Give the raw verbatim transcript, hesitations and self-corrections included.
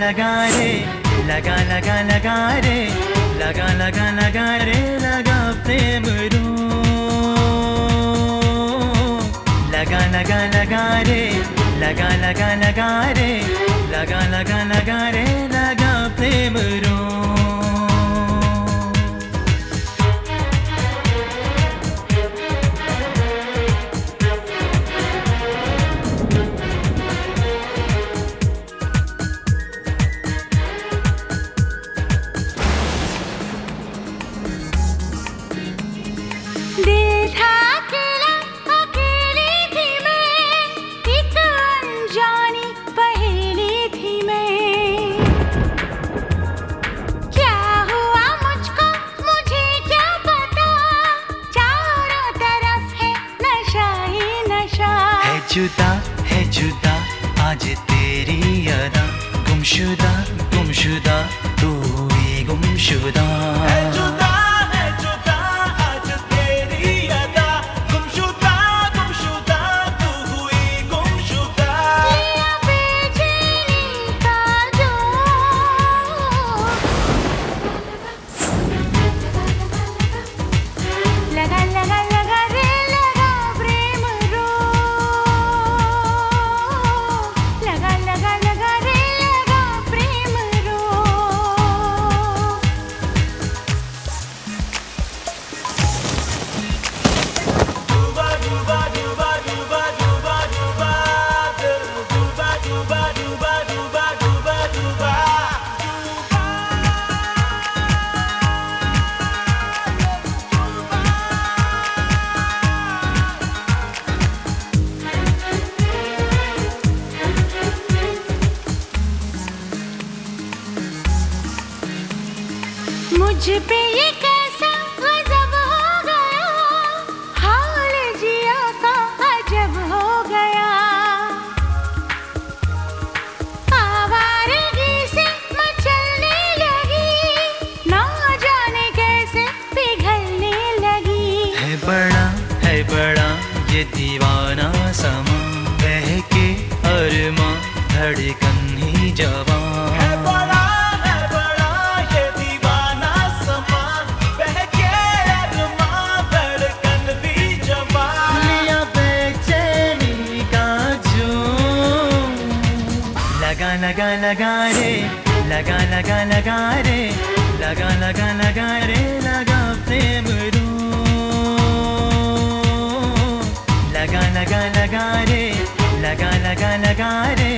लगा रे, लगा लगा लगा रे, लगा लगा लगा रे, लगा प्रेम रो, लगा लगा लगा रे, लगा लगा लगा रे, लगा लगा लगा रे, लगा प्रेम रो। दिल था अकेला, अकेली थी मैं, एक अनजानी पहेली थी मैं। क्या हुआ मुझको, मुझे क्या पता, चारों तरफ है नशा ही नशा। है जुदा है जुदा आज तेरी अदा, गुमशुदा गुमशुदा तू ही गुमशुदा। है जुदा मुझ पे ये कैसा गजब हो गया, हाल जिया का अजब हो गया। आवारगी से मचलने लगी, ना जाने कैसे पिघलने लगी। है बड़ा है बड़ा ये दीवाना समा, बहके अरमा धड़कन ही जवां। है बड़ा लगा लगा रे, लगा लगा लगा रे, लगा लगा लगा रे, लगा प्रेम रो, लगा लगा लगा रे, लगा लगा लगा रे,